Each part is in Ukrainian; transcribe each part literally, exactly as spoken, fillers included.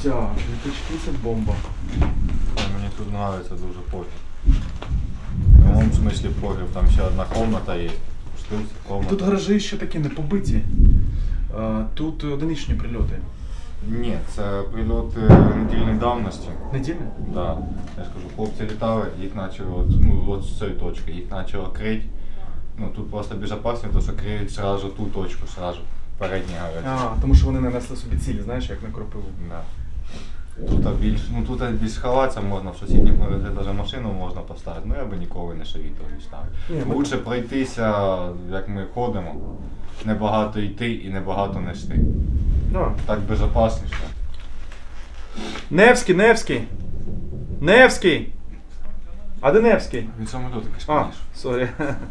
Так, літачки це бомба. Мені тут подобається дуже погріб. В моєму смислі погріб, там ще одна кімната є. Штуці, комната. Тут гаражі ще такі не побиті. Тут одиничні прильоти. Ні, це прильоти недільної давності. Недільні? Так. Да. Я ж кажу, хлопці літали, їх почали от, ну, от з цієї точки, їх почали крити. Ну, тут просто безпечно, тому що криють одразу ту точку, одразу передні гаражі. А, тому що вони нанесли собі цілі, знаєш, як на кропиву. Да. Тут більш, ну тут більш сховатися можна, в сусідніх гаражах навіть машину можна поставити, ну я би ніколи не шавітав не ставив. Лучше пройтися, як ми ходимо, небагато йти і небагато нести. Да. Так безпечніше. Невський, Невський! Невський! А де Невський? Він самоліт якийсь, А, сорі.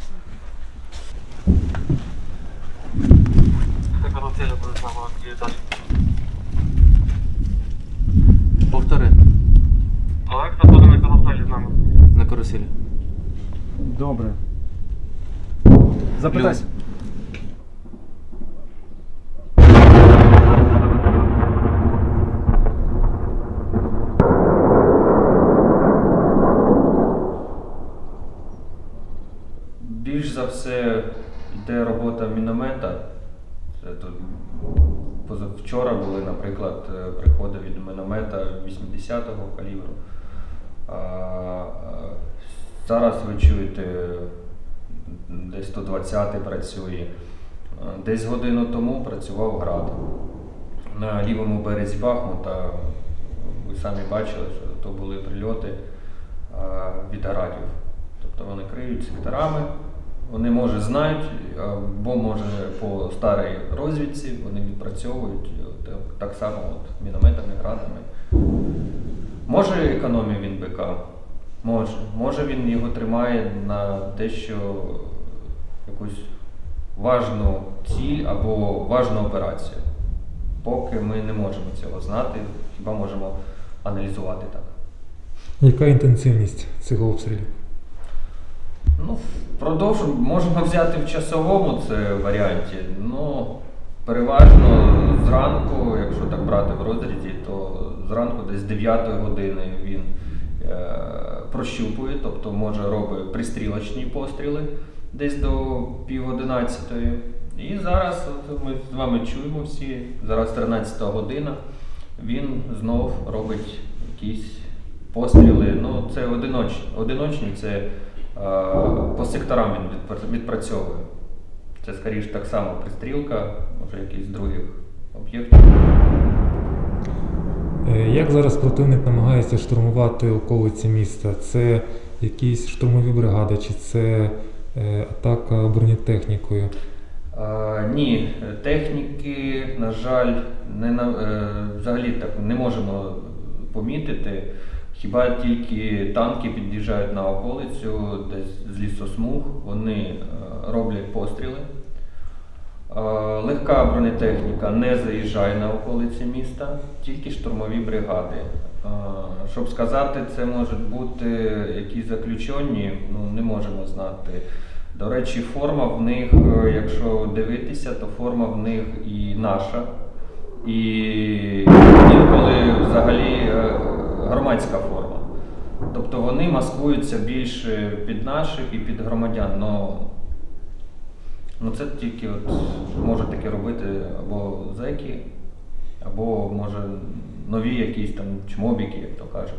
Повтори. Олекса буде на колосалі з нами. На каруселі. Добре. Запитайся. Більш за все йде робота міномета. Це тут позавчора були, наприклад, приходи від міномета вісімдесятого калібру. А зараз ви чуєте, десь сто двадцятий працює. Десь годину тому працював град. На лівому березі Бахмута, ви самі бачили, що то були прильоти від градів. Тобто вони криють секторами, вони, може, знають, або, може, по старій розвідці вони відпрацьовують так само от, мінометами, градами. Може економію він БК, може. Може він його тримає на дещо якусь важну ціль або важну операцію. Поки ми не можемо цього знати, хіба можемо аналізувати так. Яка інтенсивність цих обстрілів? Ну, впродовж можемо взяти в часовому це варіанті. Ну, переважно зранку, якщо так брати в розрізі, то зранку десь з дев'ятої години він е, прощупує, тобто може робить пристрілочні постріли десь до пів одинадцятої. І зараз от ми з вами чуємо всі, зараз тринадцята година, він знов робить якісь постріли. Ну, це одиночні, одиночні це по секторам він відпрацьовує. Це, скоріше, так само пристрілка, може якісь других об'єктів. Як зараз противник намагається штурмувати околиці міста? Це якісь штурмові бригади, чи це атака бронетехнікою? А, ні, техніки, на жаль, не на, взагалі так не можемо помітити. Хіба тільки танки під'їжджають на околицю, десь з лісосмуг, вони роблять постріли. Легка бронетехніка не заїжджає на околиці міста, тільки штурмові бригади. Щоб сказати, це можуть бути якісь заключені, ну не можемо знати. До речі, форма в них, якщо дивитися, то форма в них і наша, і інколи взагалі громадська форма. Тобто вони маскуються більше під наших і під громадян. Но, ну це тільки от можуть таке робити або зеки, або може нові якісь там чмобіки, як то кажуть.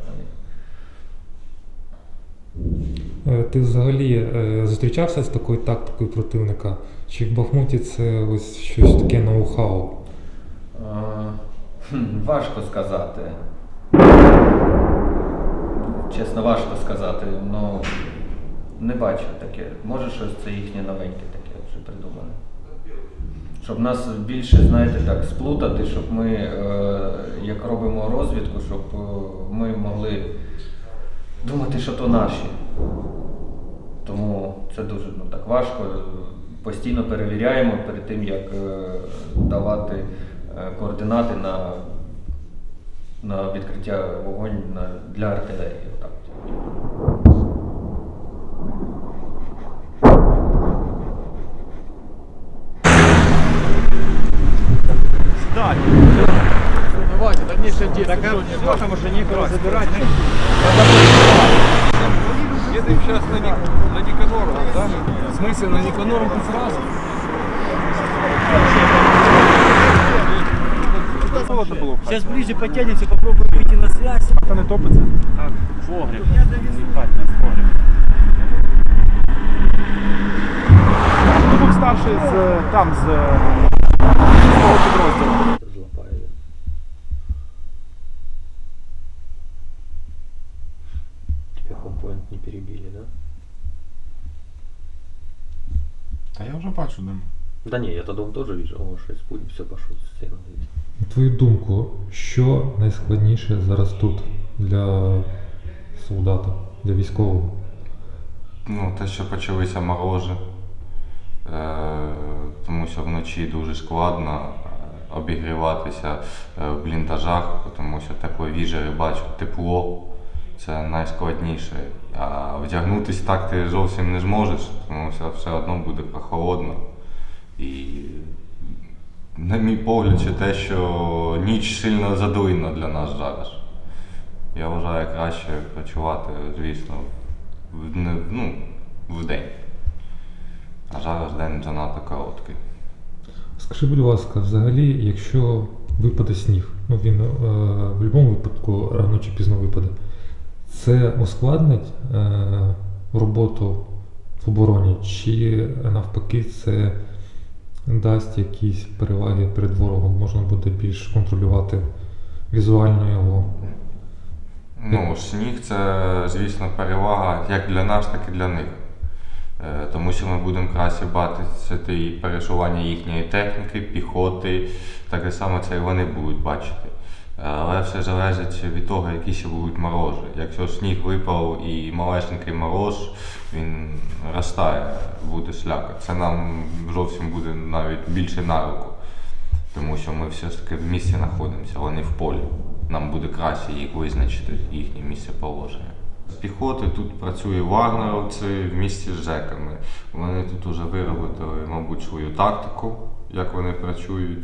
Ти взагалі зустрічався з такою тактикою противника? Чи в Бахмуті це ось щось таке ноу-хау? Важко сказати. Чесно, важко сказати, але не бачу таке. Може щось це їхнє новеньке таке вже придумане. Щоб нас більше, знаєте, так сплутати, щоб ми, як робимо розвідку, щоб ми могли думати, що то наші. Тому це дуже ну, так важко. Постійно перевіряємо перед тим, як давати координати на, на відкриття вогонь на, для артилерії. Отак. Давайте, так ні. Так а все, там уже некого забирать. Едем сейчас на, Ник... на Никанорову, да? В смысле, на Никаноровку сразу? Сейчас ближе потянемся, попробуем выйти на связь. Та не топиться. Так, погреб. Погреб. Хто був старший з там, з того підрозділу? Тебя компонент не перебили, да? Та я вже бачу, дим. Да не, я-то дом тоже вижу. О, шесть пуль, все, пошел с стены. На твою думку, що найскладніше зараз тут для солдата, для військового? Ну, те, що почалися морози, е, тому що вночі дуже складно обігріватися в бліндажах, тому що тепловіжери бачать тепло, це найскладніше. А вдягнутися так ти зовсім не зможеш, тому що все одно буде прохолодно. І, на мій погляд, це те, що ніч сильно задуйна для нас зараз. Я вважаю краще працювати, звісно, в, ну, в день. А зараз день занадто короткий. Скажи, будь ласка, взагалі, якщо випаде сніг, ну він е, в будь-якому випадку рано чи пізно випаде, це ускладнить е, роботу в обороні, чи навпаки це дасть якісь переваги перед ворогом, можна буде більш контролювати візуально його? Ну, сніг це, звісно, перевага як для нас, так і для них. Е, тому що ми будемо краще бачити і пересування їхньої техніки, піхоти, так само це і вони будуть бачити. Але все залежить від того, які ще будуть морози. Якщо сніг випав і малесенький мороз, він розтає, буде слякоть. Це нам зовсім буде навіть більше на руку, тому що ми все ж таки в місті знаходимося, вони в полі. Нам буде краще їх визначити, їхнє місце положення. З піхоти тут працює вагнеровці в місті з зеками. Вони тут вже виробили, мабуть, свою тактику, як вони працюють.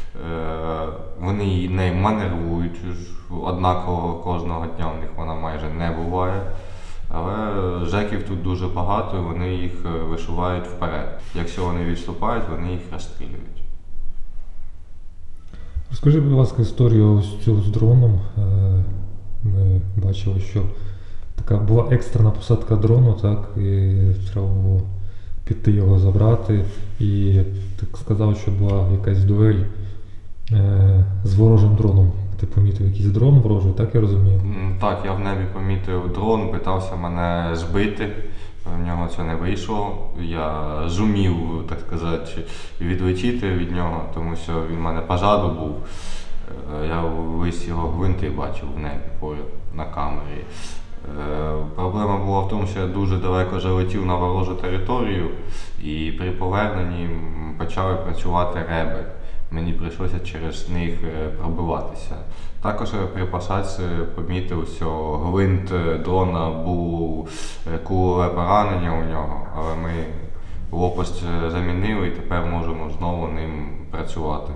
Вони її не маневрують, однаково кожного дня в них вона майже не буває. Але зеків тут дуже багато, і вони їх висувають вперед. Якщо вони відступають, вони їх розстрілюють. Розкажи, будь ласка, історію ось цю з дроном. Ми бачили, що така була екстрена посадка дрону, так, і треба було піти його забрати. І ти сказав, що була якась дуель е, з ворожим дроном. Ти помітив якийсь дрон ворожий, так я розумію? Так, я в небі помітив дрон, питався мене збити. В нього це не вийшло. Я зумів, так сказати, відлетіти від нього, тому що він в мене позаду був. Я весь його гвинти бачив в небі поряд на камері. Проблема була в тому, що я дуже далеко залетів на ворожу територію і при поверненні почали працювати реби. Мені прийшлося через них пробиватися. Також при посадці помітив, що гвинт дрона був кулеве поранення у нього, але ми лопасть замінили і тепер можемо знову ним працювати.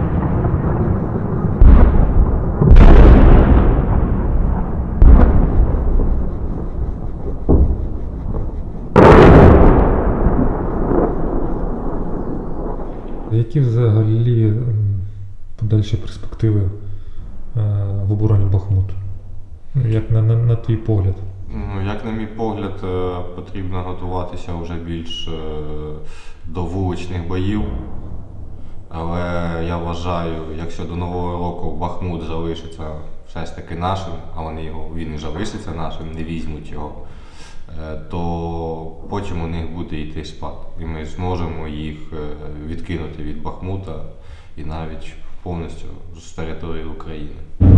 Які взагалі подальші перспективи в обороні Бахмуту? Як на, на, на твій погляд? Ну, як на мій погляд, потрібно готуватися вже більш до вуличних боїв. Але я вважаю, якщо до Нового року Бахмут залишиться все ж таки нашим, а вони його, він і залишиться нашим, не візьмуть його, то потім у них буде йти спад. І ми зможемо їх відкинути від Бахмута і навіть повністю з території України.